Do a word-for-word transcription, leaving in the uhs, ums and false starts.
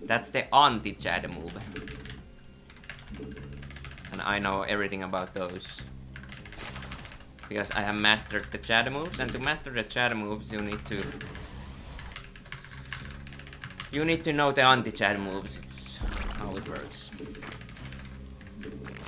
That's the anti-Chad move. And I know everything about those. Because I have mastered the Chad moves, and to master the Chad moves you need to... You need to know the anti-Chad moves, it's how it works.